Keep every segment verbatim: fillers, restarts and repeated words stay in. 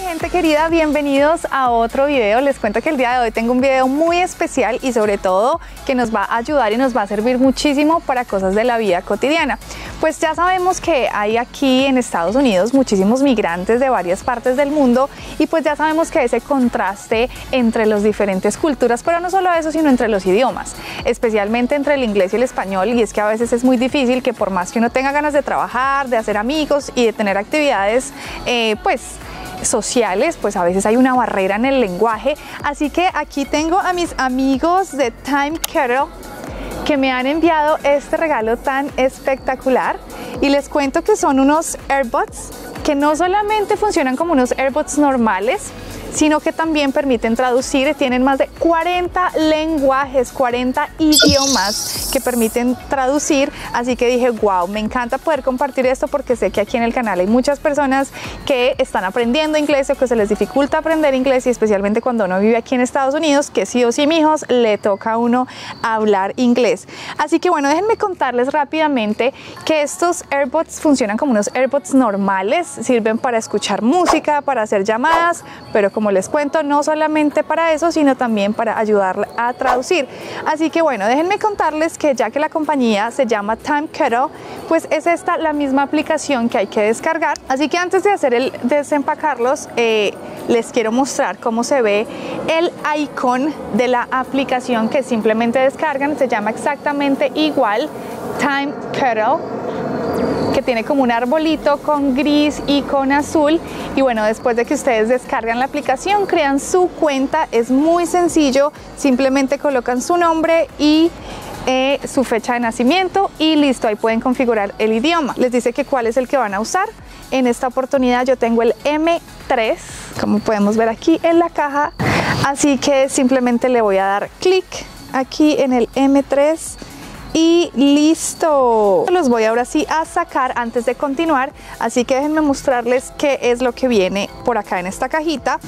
gente querida, bienvenidos a otro video. Les cuento que el día de hoy tengo un video muy especial y sobre todo que nos va a ayudar y nos va a servir muchísimo para cosas de la vida cotidiana. Pues ya sabemos que hay aquí en Estados Unidos muchísimos migrantes de varias partes del mundo y pues ya sabemos que ese contraste entre las diferentes culturas, pero no solo eso, sino entre los idiomas, especialmente entre el inglés y el español, y es que a veces es muy difícil que por más que uno tenga ganas de trabajar, de hacer amigos y de tener actividades, eh, pues sociales, pues a veces hay una barrera en el lenguaje. Así que aquí tengo a mis amigos de Time Kettle que me han enviado este regalo tan espectacular y les cuento que son unos AirPods que no solamente funcionan como unos AirPods normales, sino que también permiten traducir. Tienen más de cuarenta lenguajes, cuarenta idiomas que permiten traducir, así que dije, wow, me encanta poder compartir esto porque sé que aquí en el canal hay muchas personas que están aprendiendo inglés o que se les dificulta aprender inglés, y especialmente cuando uno vive aquí en Estados Unidos, que sí o sí, mijos, le toca a uno hablar inglés. Así que bueno, déjenme contarles rápidamente que estos AirPods funcionan como unos AirPods normales, sirven para escuchar música, para hacer llamadas, pero como les cuento, no solamente para eso, sino también para ayudar a traducir. Así que bueno, déjenme contarles que ya que la compañía se llama Time Kettle, pues es esta la misma aplicación que hay que descargar. Así que antes de hacer el desempacarlos, eh, les quiero mostrar cómo se ve el icon de la aplicación que simplemente descargan. Se llama exactamente igual, Time Kettle, que tiene como un arbolito con gris y con azul. Y bueno, después de que ustedes descargan la aplicación, crean su cuenta, es muy sencillo, simplemente colocan su nombre y eh, su fecha de nacimiento y listo, ahí pueden configurar el idioma. Les dice que cuál es el que van a usar. En esta oportunidad yo tengo el M tres, como podemos ver aquí en la caja, así que simplemente le voy a dar clic aquí en el M tres y listo. Los voy ahora sí a sacar antes de continuar, así que déjenme mostrarles qué es lo que viene por acá en esta cajita.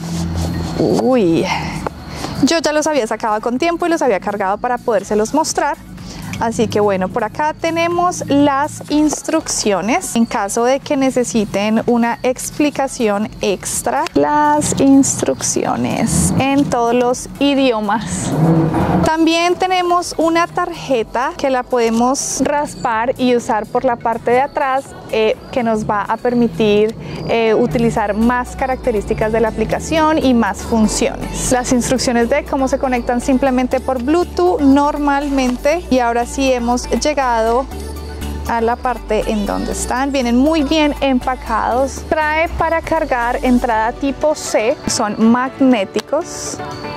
Uy, yo ya los había sacado con tiempo y los había cargado para podérselos mostrar. Así que bueno, por acá tenemos las instrucciones en caso de que necesiten una explicación extra. Las instrucciones en todos los idiomas. También tenemos una tarjeta que la podemos raspar y usar por la parte de atrás, eh, que nos va a permitir eh, utilizar más características de la aplicación y más funciones. Las instrucciones de cómo se conectan simplemente por Bluetooth normalmente. Y ahora sí hemos llegado a la parte en donde están. Vienen muy bien empacados. Trae para cargar entrada tipo C, son magnéticos,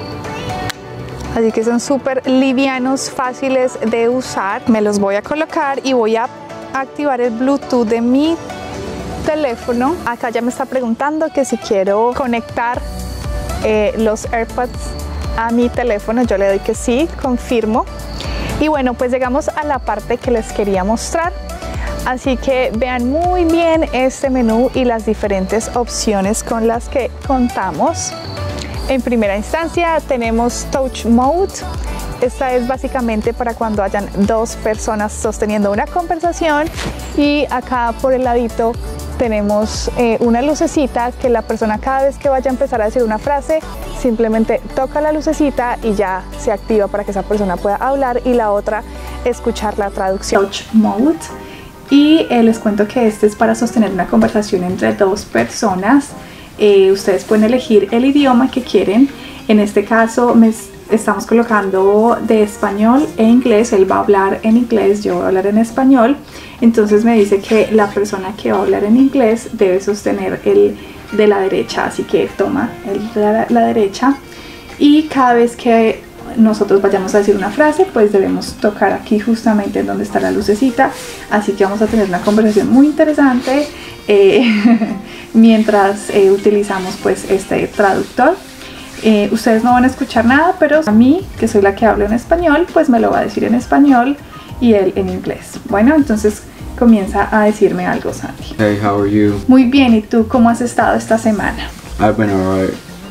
así que son súper livianos, fáciles de usar. Me los voy a colocar y voy a activar el Bluetooth de mi teléfono. Acá ya me está preguntando que si quiero conectar eh, los AirPods a mi teléfono. Yo le doy que sí, confirmo. Y bueno, pues llegamos a la parte que les quería mostrar. Así que vean muy bien este menú y las diferentes opciones con las que contamos. En primera instancia tenemos Touch Mode. Esta es básicamente para cuando hayan dos personas sosteniendo una conversación, y acá por el ladito tenemos eh, una lucecita que la persona, cada vez que vaya a empezar a decir una frase, simplemente toca la lucecita y ya se activa para que esa persona pueda hablar, y la otra escuchar la traducción. Touch Mode. Y eh, les cuento que este es para sostener una conversación entre dos personas. Eh, ustedes pueden elegir el idioma que quieren. En este caso me estamos colocando de español e inglés. Él va a hablar en inglés, yo voy a hablar en español. Entonces me dice que la persona que va a hablar en inglés debe sostener el de la derecha, así que toma el de la, la derecha, y cada vez que nosotros vayamos a decir una frase, pues debemos tocar aquí justamente en donde está la lucecita. Así que vamos a tener una conversación muy interesante eh, mientras eh, utilizamos pues este traductor. Eh, ustedes no van a escuchar nada, pero a mí, que soy la que hablo en español, pues me lo va a decir en español y él en inglés. Bueno, entonces comienza a decirme algo, Santi. Hey, how are you? Muy bien, ¿y tú cómo has estado esta semana? I've been alright.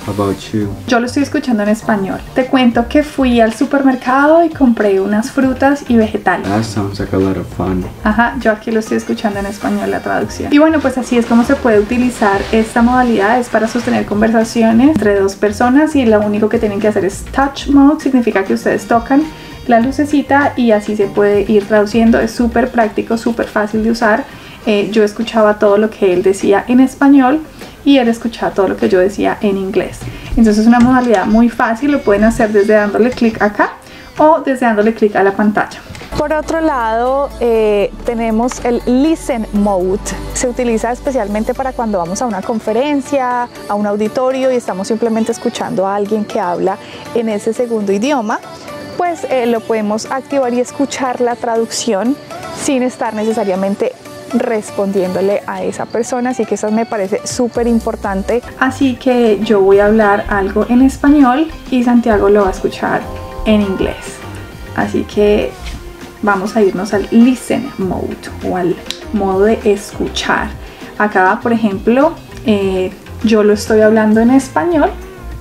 How about you? Yo lo estoy escuchando en español. Te cuento que fui al supermercado y compré unas frutas y vegetales. That sounds like a lot of fun. Ajá, yo aquí lo estoy escuchando en español, la traducción. Y bueno, pues así es como se puede utilizar esta modalidad. Es para sostener conversaciones entre dos personas y lo único que tienen que hacer es touch mode. Significa que ustedes tocan la lucecita y así se puede ir traduciendo. Es súper práctico, súper fácil de usar. Eh, yo escuchaba todo lo que él decía en español y él escuchaba todo lo que yo decía en inglés. Entonces es una modalidad muy fácil, lo pueden hacer desde dándole clic acá o desde dándole clic a la pantalla. Por otro lado, eh, tenemos el Listen Mode. Se utiliza especialmente para cuando vamos a una conferencia, a un auditorio y estamos simplemente escuchando a alguien que habla en ese segundo idioma. Pues eh, lo podemos activar y escuchar la traducción sin estar necesariamente respondiéndole a esa persona, así que eso me parece súper importante. Así que yo voy a hablar algo en español y Santiago lo va a escuchar en inglés, así que vamos a irnos al Listen Mode o al modo de escuchar. Acá, por ejemplo, eh, yo lo estoy hablando en español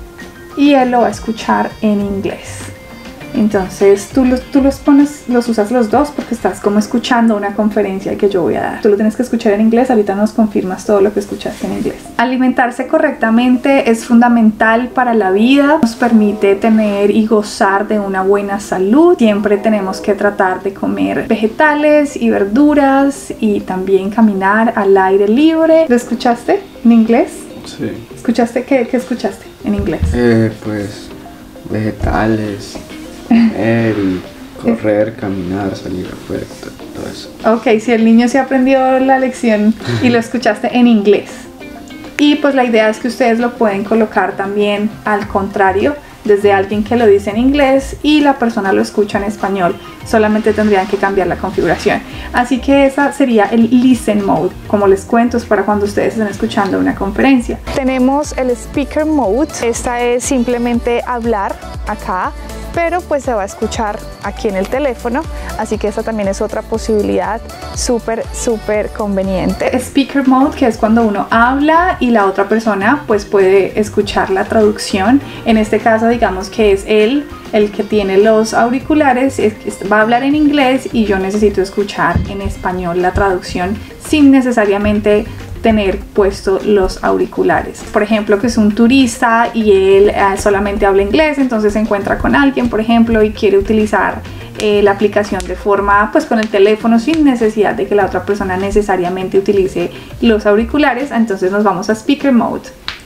y él lo va a escuchar en inglés. Entonces tú los, tú los pones, los usas los dos porque estás como escuchando una conferencia que yo voy a dar. Tú lo tienes que escuchar en inglés, ahorita nos confirmas todo lo que escuchaste en inglés. Alimentarse correctamente es fundamental para la vida, nos permite tener y gozar de una buena salud. Siempre tenemos que tratar de comer vegetales y verduras y también caminar al aire libre. ¿Lo escuchaste en inglés? Sí. ¿Escuchaste? ¿Qué, qué escuchaste en inglés? Eh, pues vegetales. Comer y correr, caminar, salir afuera, todo eso. Ok, si el niño se aprendió la lección y lo escuchaste en inglés. Y pues la idea es que ustedes lo pueden colocar también al contrario, desde alguien que lo dice en inglés y la persona lo escucha en español. Solamente tendrían que cambiar la configuración. Así que esa sería el Listen Mode. Como les cuento, es para cuando ustedes estén escuchando una conferencia. Tenemos el Speaker Mode. Esta es simplemente hablar acá, pero pues se va a escuchar aquí en el teléfono, así que esa también es otra posibilidad súper súper conveniente. Speaker Mode, que es cuando uno habla y la otra persona pues puede escuchar la traducción. En este caso digamos que es él el que tiene los auriculares, es, va a hablar en inglés y yo necesito escuchar en español la traducción sin necesariamente tener puesto los auriculares. Por ejemplo, que es un turista y él eh, solamente habla inglés, entonces se encuentra con alguien, por ejemplo, y quiere utilizar eh, la aplicación de forma, pues con el teléfono sin necesidad de que la otra persona necesariamente utilice los auriculares. Entonces nos vamos a Speaker Mode.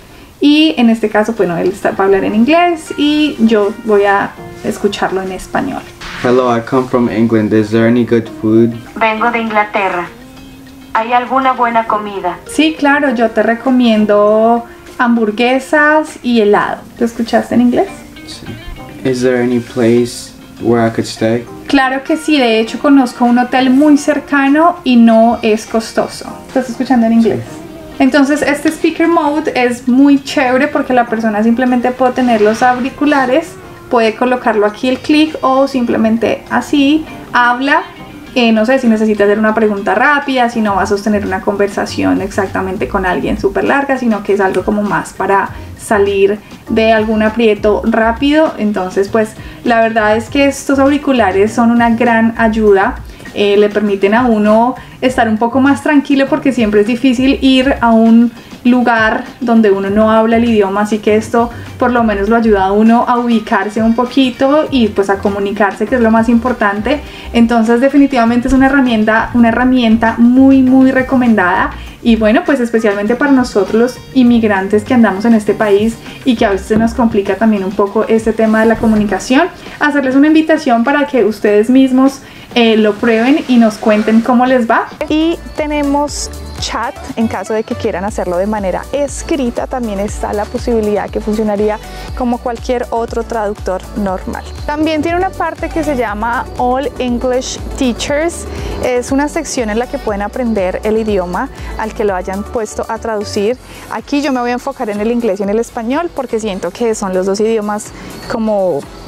Y en este caso, bueno, él está, va a hablar en inglés y yo voy a escucharlo en español. Hello, I come from England. Is there any good food? Vengo de Inglaterra. ¿Hay alguna buena comida? Sí, claro, yo te recomiendo hamburguesas y helado. ¿Lo escuchaste en inglés? Sí. Is there any place where I could stay? Claro que sí, de hecho conozco un hotel muy cercano y no es costoso. ¿Estás escuchando en inglés? Entonces este Speaker Mode es muy chévere porque la persona simplemente puede tener los auriculares, puede colocarlo aquí el clic o simplemente así habla. Eh, no sé si necesita hacer una pregunta rápida, si no va a sostener una conversación exactamente con alguien súper larga, sino que es algo como más para salir de algún aprieto rápido. Entonces pues la verdad es que estos auriculares son una gran ayuda. Eh, le permiten a uno estar un poco más tranquilo porque siempre es difícil ir a un lugar donde uno no habla el idioma, así que esto por lo menos lo ayuda a uno a ubicarse un poquito y pues a comunicarse, que es lo más importante. Entonces definitivamente es una herramienta, una herramienta muy muy recomendada. Y bueno, pues especialmente para nosotros los inmigrantes que andamos en este país y que a veces se nos complica también un poco este tema de la comunicación, hacerles una invitación para que ustedes mismos eh, lo prueben y nos cuenten cómo les va. Y tenemos chat en caso de que quieran hacerlo de manera escrita. También está la posibilidad que funcionaría como cualquier otro traductor normal. También tiene una parte que se llama All English Teachers. Es una sección en la que pueden aprender el idioma al que lo hayan puesto a traducir. Aquí yo me voy a enfocar en el inglés y en el español porque siento que son los dos idiomas como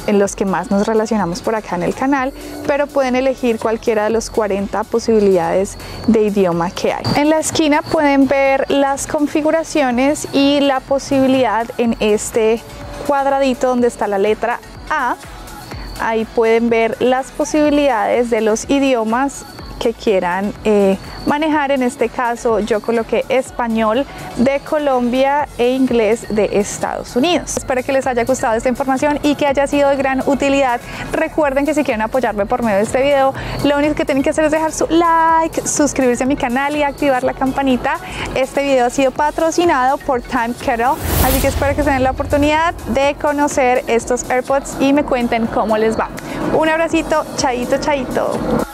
en los que más nos relacionamos por acá en el canal, pero pueden elegir cualquiera de los cuarenta posibilidades de idioma que hay. En la esquina pueden ver las configuraciones y la posibilidad en este cuadradito donde está la letra A. Ahí pueden ver las posibilidades de los idiomas que quieran eh, manejar. En este caso yo coloqué español de Colombia e inglés de Estados Unidos. Espero que les haya gustado esta información y que haya sido de gran utilidad. Recuerden que si quieren apoyarme por medio de este video, lo único que tienen que hacer es dejar su like, suscribirse a mi canal y activar la campanita. Este video ha sido patrocinado por Time Kettle, así que espero que se den la oportunidad de conocer estos AirPods y me cuenten cómo les va. Un abracito, chaito, chaito.